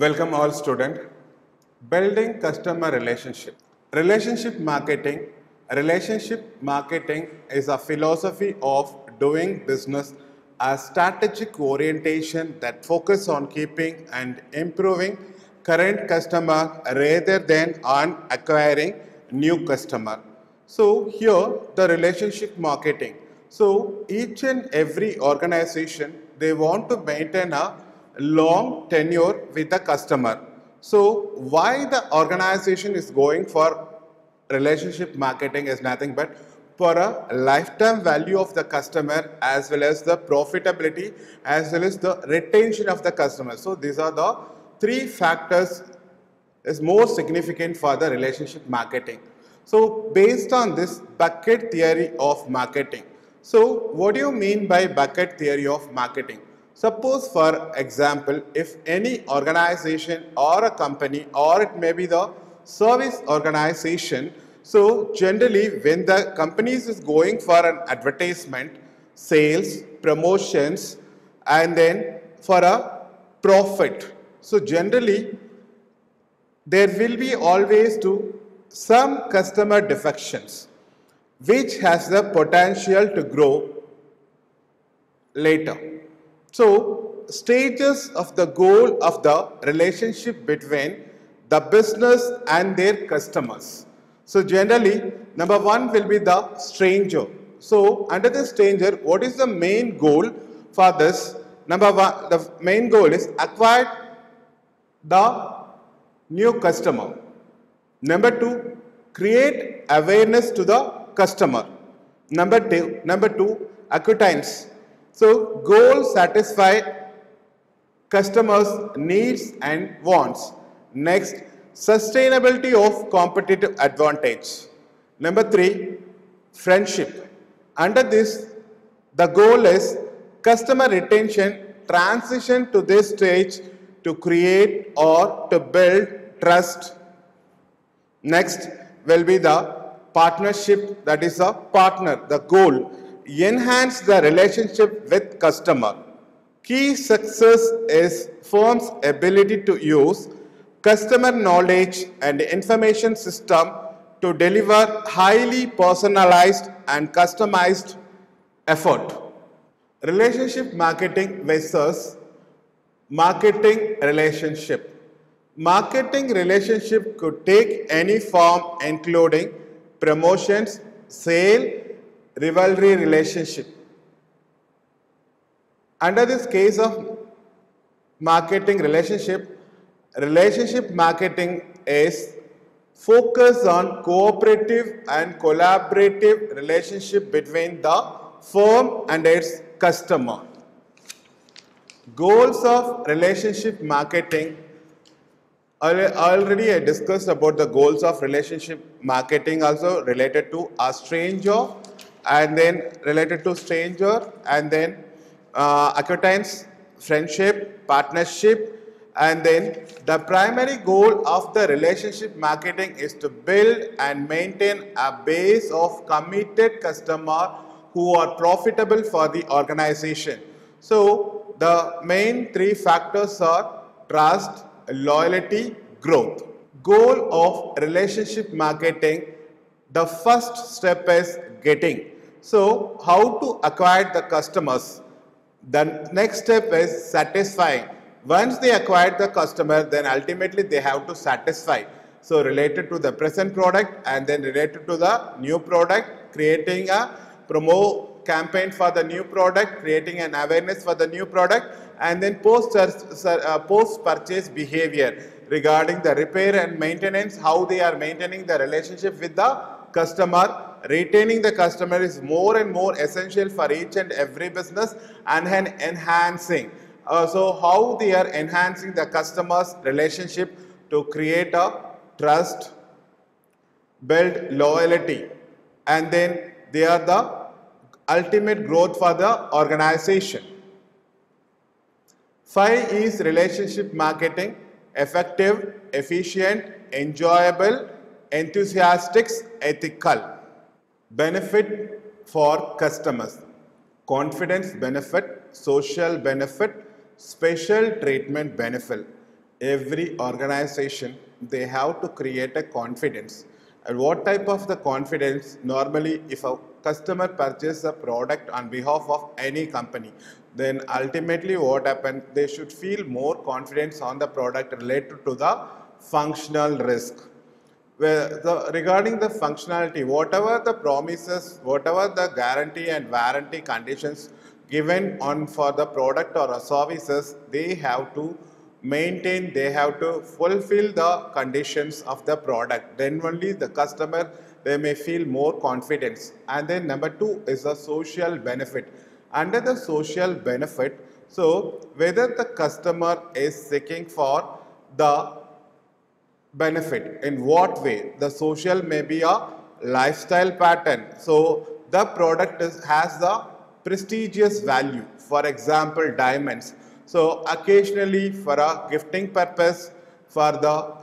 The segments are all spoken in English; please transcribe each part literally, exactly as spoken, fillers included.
Welcome all students. Building customer relationship. Relationship marketing. Relationship marketing is a philosophy of doing business, a strategic orientation that focuses on keeping and improving current customer rather than on acquiring new customer. So here the relationship marketing. So each and every organization, they want to maintain a long tenure with the customer. So why the organization is going for relationship marketing is nothing but for a lifetime value of the customer as well as the profitability as well as the retention of the customer. So these are the three factors is more significant for the relationship marketing. So based on this bucket theory of marketing. So what do you mean by bucket theory of marketing? Suppose for example, if any organization or a company or it may be the service organization, so generally when the companies is going for an advertisement, sales, promotions and then for a profit. So generally there will be always to some customer defections which has the potential to grow later. So stages of the goal of the relationship between the business and their customers. So generally number one will be the stranger. So under the stranger, what is the main goal for this? Number one, the main goal is acquire the new customer. Number two, create awareness to the customer. Number two, number two, acquaintance. So goal satisfy customers' needs and wants. Next, sustainability of competitive advantage. Number three, friendship. Under this, the goal is customer retention, transition to this stage to create or to build trust. Next will be the partnership, that is a partner, the goal. Enhance the relationship with customer. Key success is firm's ability to use customer knowledge and information system to deliver highly personalized and customized effort. Relationship marketing versus marketing relationship. Marketing relationship could take any form including promotions, sale, rivalry relationship. Under this case of marketing relationship, relationship marketing is focused on cooperative and collaborative relationship between the firm and its customer. Goals of relationship marketing. Already I discussed about the goals of relationship marketing also related to a stranger and then related to stranger and then uh, acquaintance, friendship, partnership, and then the primary goal of the relationship marketing is to build and maintain a base of committed customers who are profitable for the organization. So the main three factors are trust, loyalty, growth. Goal of relationship marketing, the first step is getting. So how to acquire the customers? The next step is satisfying. Once they acquire the customer, then ultimately they have to satisfy. So related to the present product and then related to the new product, creating a promo campaign for the new product, creating an awareness for the new product, and then post, uh, post purchase behavior regarding the repair and maintenance, how they are maintaining the relationship with the customer. Retaining the customer is more and more essential for each and every business, and then enhancing. Uh, so how they are enhancing the customer's relationship to create a trust, build loyalty, and then they are the ultimate growth for the organization. Five is relationship marketing: effective, efficient, enjoyable, enthusiastic, ethical. Benefit for customers: confidence benefit, social benefit, special treatment benefit. every organization, they have to create a confidence. And what type of the confidence? Normally, if a customer purchases a product on behalf of any company, then ultimately what happens, they should feel more confidence on the product related to the functional risk. Where the, regarding the functionality, whatever the promises, whatever the guarantee and warranty conditions given on for the product or services, they have to maintain, they have to fulfill the conditions of the product. Then only the customer, they may feel more confidence. And then number two is the social benefit. Under the social benefit, so whether the customer is seeking for the benefit, in what way? The social may be a lifestyle pattern, so the product is, has the prestigious value, for example diamonds, so occasionally for a gifting purpose, for the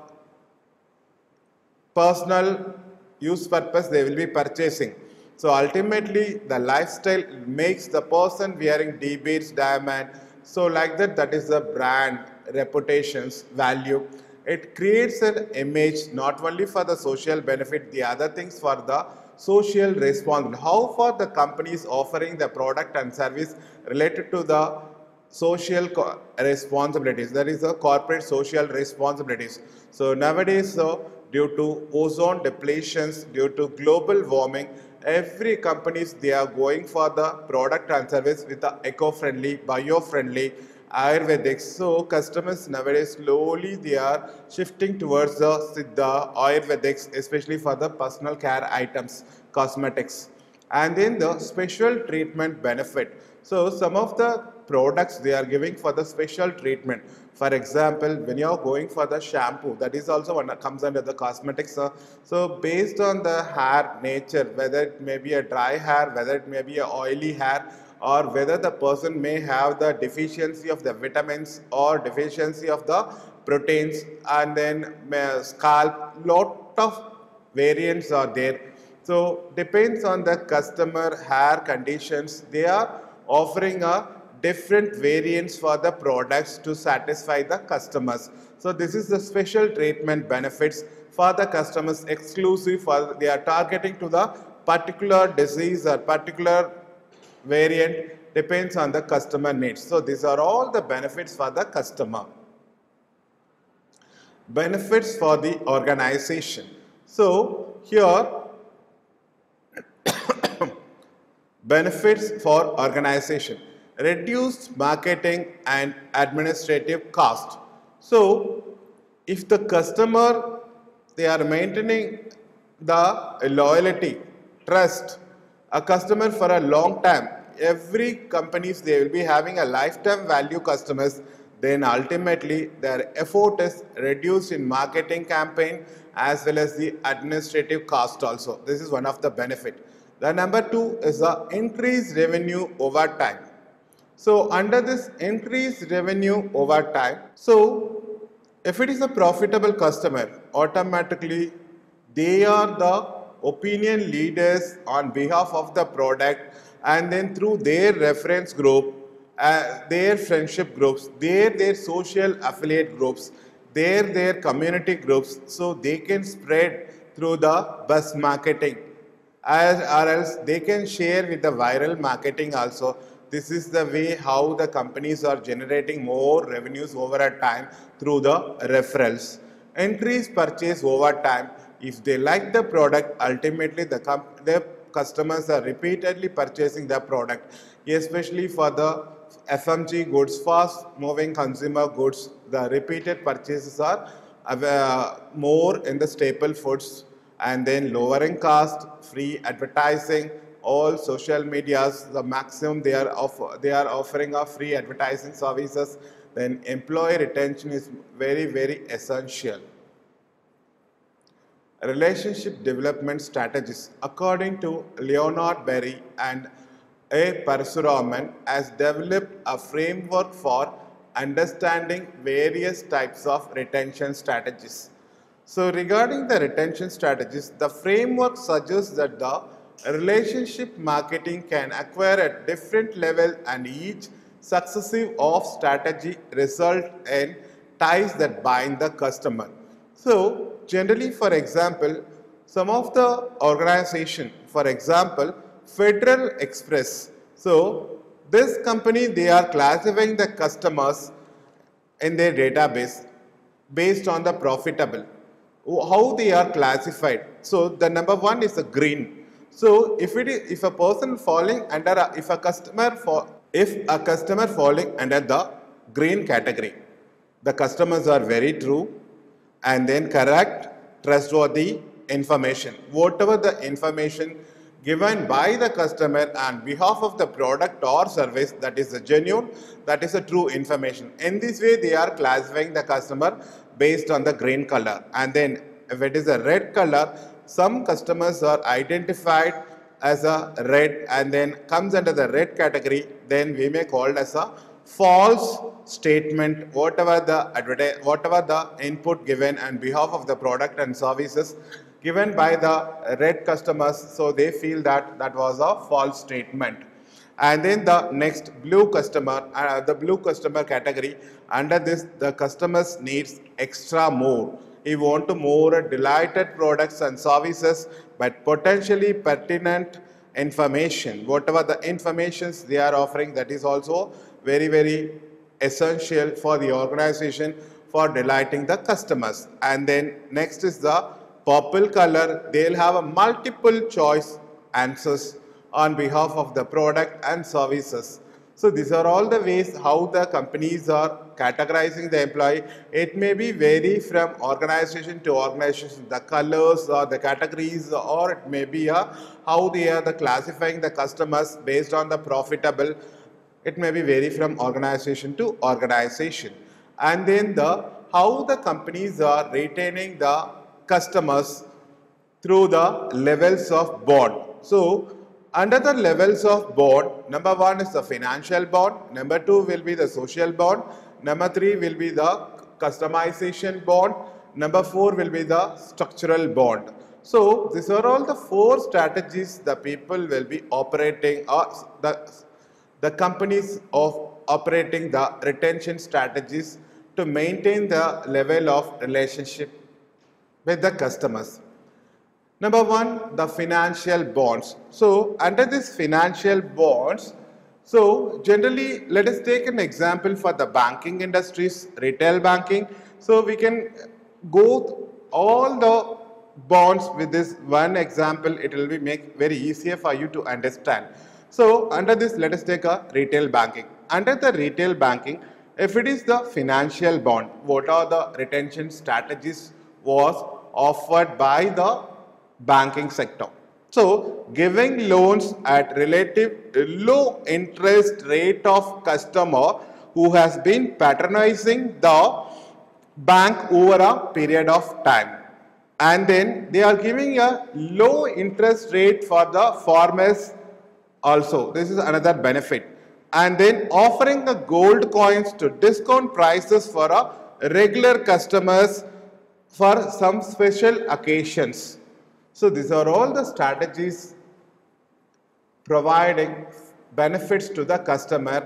personal use purpose, they will be purchasing. So ultimately the lifestyle makes the person wearing D beads, diamond, so like that, that is the brand reputations value. It creates an image not only for the social benefit, the other things for the social responsibility. How far the company is offering the product and service related to the social responsibilities, that is the corporate social responsibilities. So nowadays, so due to ozone depletions, due to global warming, every companies, they are going for the product and service with the eco-friendly, bio-friendly, Ayurvedic. So customers nowadays slowly they are shifting towards the Siddha Ayurvedics, especially for the personal care items, cosmetics. And then the special treatment benefit. So some of the products they are giving for the special treatment. For example, when you are going for the shampoo, that is also one that comes under the cosmetics. Uh, so based on the hair nature, whether it may be a dry hair, whether it may be a oily hair, or whether the person may have the deficiency of the vitamins or deficiency of the proteins, and then scalp, lot of variants are there. So depends on the customer hair conditions, they are offering a different variants for the products to satisfy the customers. So this is the special treatment benefits for the customers, exclusive for they are targeting to the particular disease or particular variant, depends on the customer needs. So these are all the benefits for the customer. Benefits for the organization. So here benefits for organization. Reduced marketing and administrative cost. So if the customer, they are maintaining the loyalty, trust, a customer for a long time, every companies they will be having a lifetime value customers, then ultimately their effort is reduced in marketing campaign as well as the administrative cost also. This is one of the benefit. The number two is the increased revenue over time. So under this increased revenue over time, so if it is a profitable customer, automatically they are the opinion leaders on behalf of the product, and then through their reference group, uh, their friendship groups, their their social affiliate groups, their their community groups, so they can spread through the bus marketing, as or else they can share with the viral marketing also. This is the way how the companies are generating more revenues over a time through the referrals. Increase purchase over time. If they like the product, ultimately the, the customers are repeatedly purchasing the product, especially for the F M G goods, fast moving consumer goods, the repeated purchases are uh, more in the staple foods, and then lowering cost, free advertising, all social medias, the maximum they are, offer, they are offering a free advertising services, then employee retention is very, very essential. Relationship development strategies. According to Leonard Berry and A. Parasuraman, has developed a framework for understanding various types of retention strategies. So regarding the retention strategies, the framework suggests that the relationship marketing can acquire at different level, and each successive of strategy result in ties that bind the customer. So generally, for example, some of the organization, for example, Federal Express. So this company, they are classifying the customers in their database based on the profitable, how they are classified. So the number one is the green. So if it is, if a person falling under a, if a customer for if a customer falling under the green category, the customers are very true and then correct, trustworthy information. Whatever the information given by the customer on behalf of the product or service, that is a genuine, that is a true information. In this way, they are classifying the customer based on the green color. And then if it is a red color, some customers are identified as a red and then comes under the red category, then we may call it as a false statement. Whatever the advertise, whatever the input given on behalf of the product and services given by the red customers, so they feel that that was a false statement. And then the next blue customer, uh, the blue customer category, under this the customers needs extra more. He want to more delighted products and services, but potentially pertinent information. Whatever the informations they are offering, that is also very very essential for the organization for delighting the customers. And then next is the purple color. They'll have a multiple choice answers on behalf of the product and services. So these are all the ways how the companies are categorizing the employee. It may be vary from organization to organization, the colors or the categories, or it may be a, how they are the classifying the customers based on the profitable. It may be vary from organization to organization. And then the how the companies are retaining the customers through the levels of bond. So under the levels of bond, number one is the financial bond, number two will be the social bond, number three will be the customization bond, number four will be the structural bond. So these are all the four strategies the people will be operating, or the, the companies of operating the retention strategies to maintain the level of relationship with the customers. Number one, the financial bonds. So under this financial bonds, so generally let us take an example for the banking industries, retail banking. So we can go all the bonds with this one example. It will be make very easier for you to understand. So under this, let us take a retail banking. Under the retail banking, if it is the financial bond, what are the retention strategies was offered by the banking sector? So giving loans at relative low interest rate of customer who has been patronizing the bank over a period of time. And then they are giving a low interest rate for the farmers also. This is another benefit. And then offering the gold coins to discount prices for a regular customers for some special occasions. So these are all the strategies providing benefits to the customer.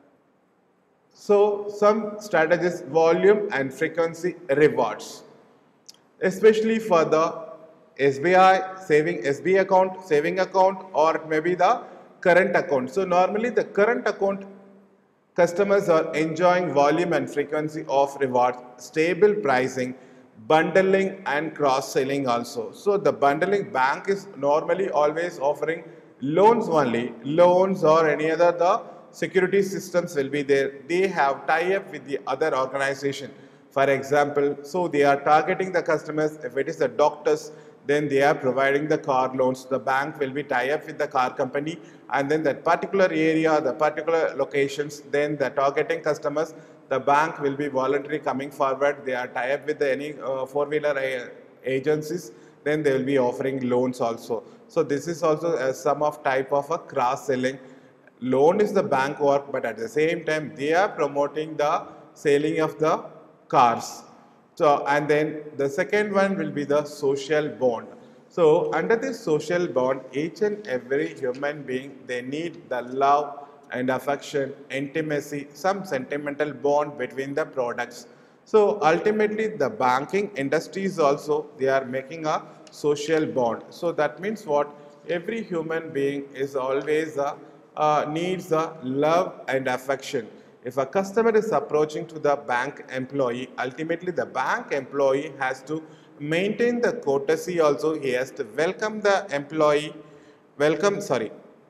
So some strategies, volume and frequency rewards, especially for the S B I saving S B I account, saving account, or maybe the current account. So normally the current account customers are enjoying volume and frequency of rewards, stable pricing, bundling and cross-selling also. So the bundling, bank is normally always offering loans only, loans or any other the security systems will be there. They have tie-up with the other organization. For example, so they are targeting the customers. If it is the doctors, then they are providing the car loans. The bank will be tie up with the car company, and then that particular area, the particular locations, then the targeting customers, the bank will be voluntarily coming forward. They are tie up with the, any uh, four-wheeler uh, agencies, then they will be offering loans also. So this is also a some of type of a cross-selling. Loan is the bank work, but at the same time they are promoting the selling of the cars. So, and then the second one will be the social bond. So under this social bond, each and every human being, they need the love and affection, intimacy, some sentimental bond between the products. So ultimately the banking industries also, they are making a social bond. So that means what? Every human being is always a, uh, needs a love and affection. If a customer is approaching to the bank employee, ultimately the bank employee has to maintain the courtesy also. He has to welcome the employee, welcome, sorry,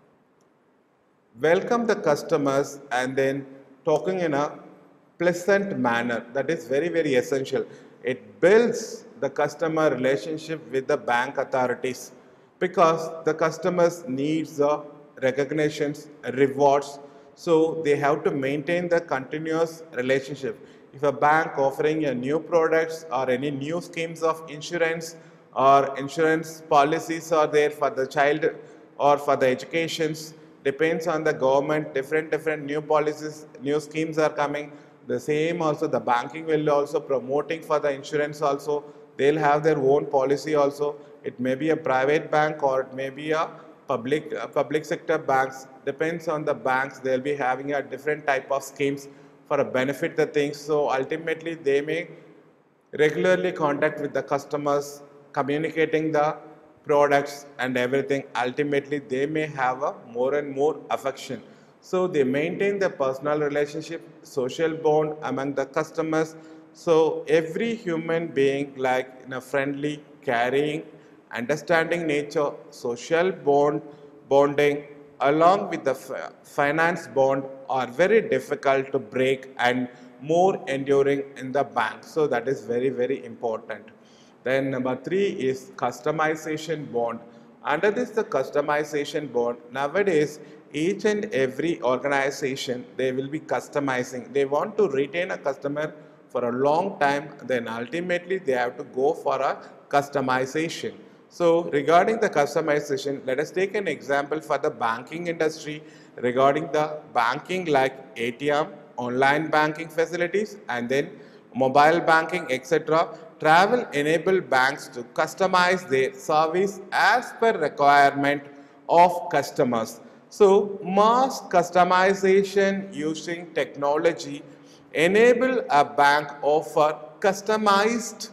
welcome the customers and then talking in a pleasant manner. That is very, very essential. It builds the customer relationship with the bank authorities because the customers needs the recognitions, rewards. So they have to maintain the continuous relationship. If a bank offering a new products or any new schemes of insurance or insurance policies are there for the child or for the educations, depends on the government, different different new policies, new schemes are coming. The same also the banking will also promoting for the insurance also. They'll have their own policy also. It may be a private bank or it may be a public uh, public sector banks. Depends on the banks. They'll be having a different type of schemes for a benefit the things. So ultimately they may regularly contact with the customers, communicating the products and everything. Ultimately they may have a more and more affection. So they maintain the personal relationship, social bond among the customers. So every human being like in a friendly, caring, understanding nature, social bond bonding along with the finance bond are very difficult to break and more enduring in the bank. So that is very, very important. Then number three is customization bond. Under this the customization bond, nowadays each and every organization they will be customizing. They want to retain a customer for a long time, then ultimately they have to go for a customization. So regarding the customization, let us take an example for the banking industry regarding the banking like A T M, online banking facilities and then mobile banking, et cetera. Travel enable banks to customize their service as per requirement of customers. So mass customization using technology enable a bank offer customized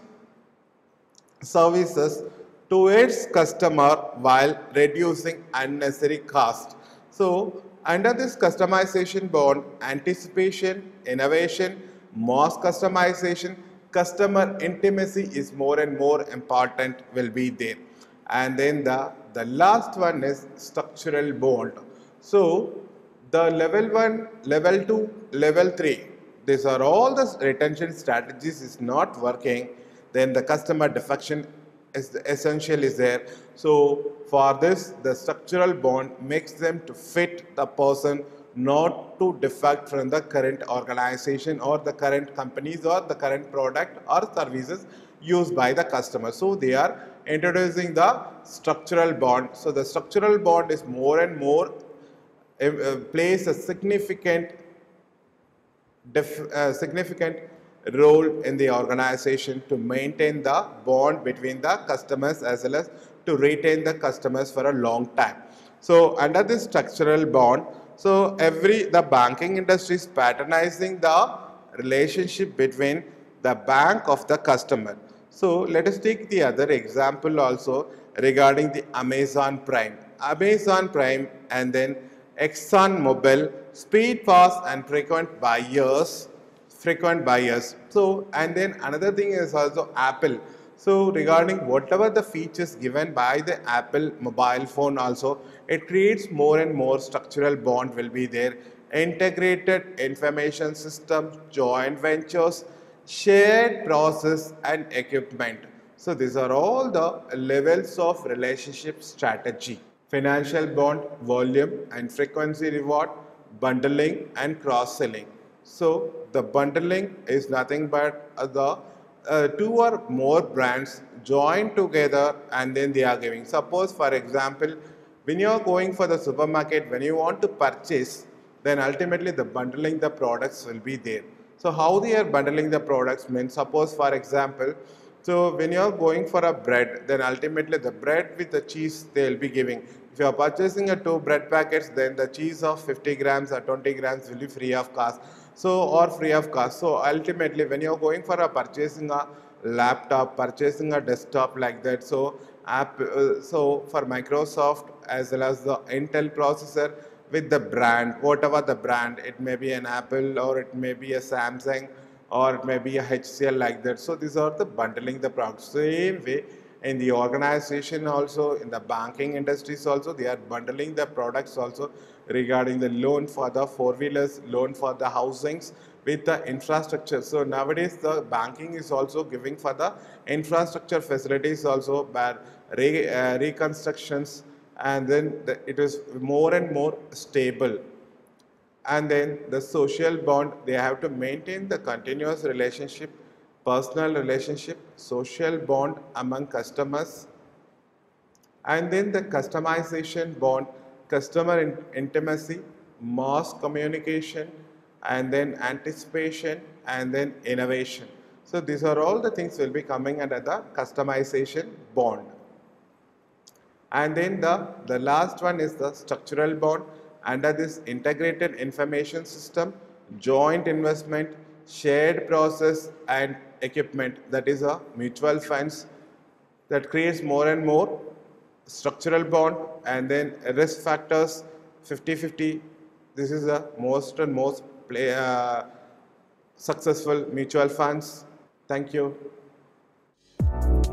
services to its customer while reducing unnecessary cost. So under this customization bond, anticipation, innovation, mass customization, customer intimacy is more and more important will be there. And then the, the last one is structural bond. So the level one, level two, level three, these are all the retention strategies is not working, then the customer defection is essential is there. So for this, the structural bond makes them to fit the person, not to defect from the current organization or the current companies or the current product or services used by the customer. So they are introducing the structural bond. So the structural bond is more and more uh, plays a significant Def, uh, significant role in the organization to maintain the bond between the customers as well as to retain the customers for a long time. So under this structural bond, so every the banking industry is patronizing the relationship between the bank of the customer. So let us take the other example also regarding the Amazon Prime. Amazon Prime and then ExxonMobil, speed, fast and frequent buyers, frequent buyers. So, and then another thing is also Apple. So, regarding whatever the features given by the Apple mobile phone also, it creates more and more structural bond will be there. Integrated information systems, joint ventures, shared process and equipment. So, these are all the levels of relationship strategy. Financial bond, volume and frequency reward, bundling and cross-selling. So the bundling is nothing but uh, the uh, two or more brands join together and then they are giving. Suppose for example, when you are going for the supermarket, when you want to purchase, then ultimately the bundling the products will be there. So how they are bundling the products means, suppose for example, so when you are going for a bread, then ultimately the bread with the cheese they will be giving. If you are purchasing a two bread packets, then the cheese of fifty grams or twenty grams will be free of cost. So, or free of cost. So ultimately, when you're going for a purchasing a laptop, purchasing a desktop like that, so app, uh, so for Microsoft as well as the Intel processor with the brand, whatever the brand, it may be an Apple or it may be a Samsung or it may be a H C L like that. So these are the bundling the products. Same way in the organization also, in the banking industries also, they are bundling the products also regarding the loan for the four wheelers, loan for the housings with the infrastructure. So nowadays the banking is also giving for the infrastructure facilities also, by re, uh, reconstructions, and then the, it is more and more stable. And then the social bond, they have to maintain the continuous relationship, personal relationship, social bond among customers, and then the customization bond, customer in intimacy, mass communication, and then anticipation, and then innovation. So these are all the things will be coming under the customization bond. And then the, the last one is the structural bond. Under this integrated information system, joint investment, shared process and equipment, that is a mutual funds, that creates more and more structural bond. And then risk factors fifty fifty, this is the most and most play, uh, successful mutual funds. Thank you.